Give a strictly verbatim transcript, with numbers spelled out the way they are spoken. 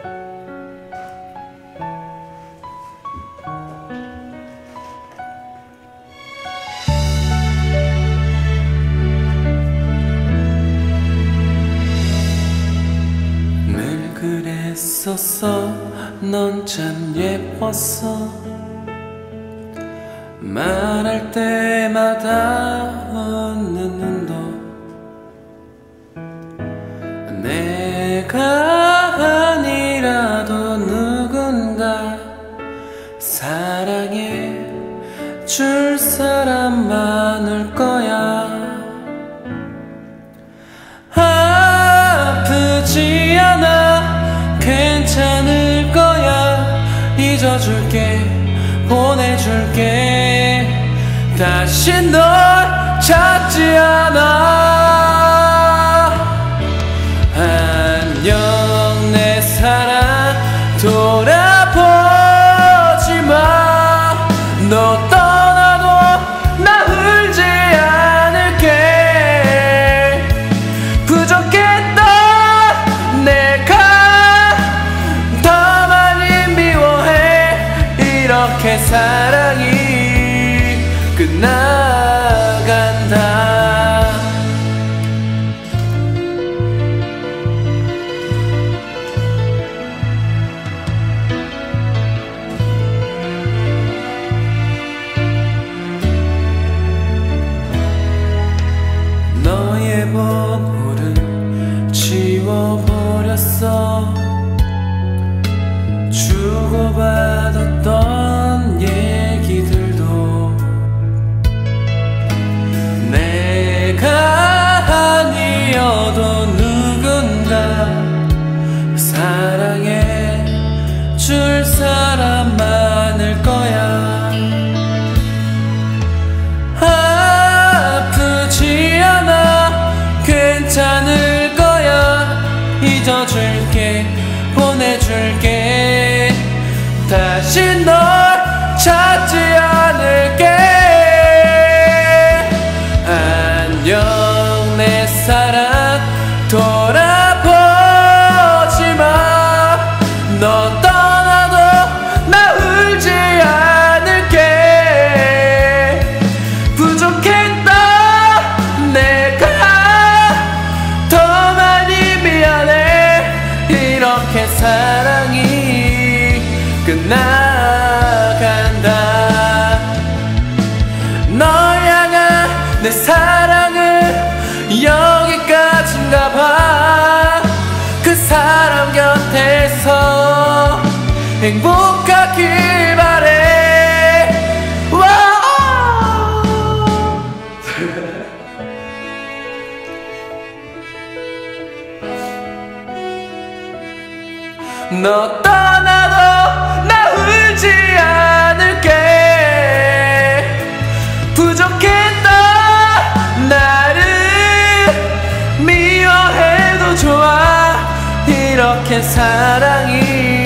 늘 그랬었어. 넌 참 예뻤어. 말할 때마다 웃는 눈도 내가 아니라도 누군가 사랑해 줄 사람 많을 거야. 아프지 않아 괜찮을 거야. 잊어줄게 보내줄게. 다시 널 찾지 않아. 안녕 내 사랑 돌아보지 마. 너 떠나도 나 울지 않을게. 부족했다 내가 더 많이 미워해. 이렇게 사랑이 끝나간다. 너의 번호를 지워버렸어. 주고받았던 얘기들도 내가 아니어도 누군가 사랑해 줄 사람 많을 거야. 아프지 않아 괜찮을 거야. 잊어줄게 보내줄게. 다시 널 찾지 않을게. 안녕 내 사랑 돌아보지 마. 너 떠나도 나 울지 않을게. 부족했다 내가 더 많이 미안해. 이렇게 사랑이 끝나간다. 널 향한 내 사랑은 여기까지인가 봐. 그 사람 곁에서 행복하길 바래. 너 떠나도 나 울지 않을게. 부족했다 나를 미워해도 좋아. 이렇게 사랑이